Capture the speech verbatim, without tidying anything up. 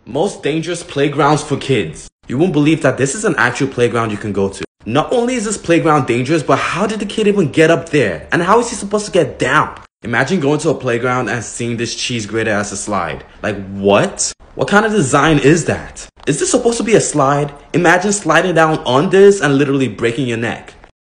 Most dangerous playgrounds for kids. You won't believe that this is an actual playground you can go to. Not only is this playground dangerous, but how did the kid even get up there? And how is he supposed to get down? Imagine going to a playground and seeing this cheese grater as a slide. Like, what? What kind of design is that? Is this supposed to be a slide? Imagine sliding down on this and literally breaking your neck.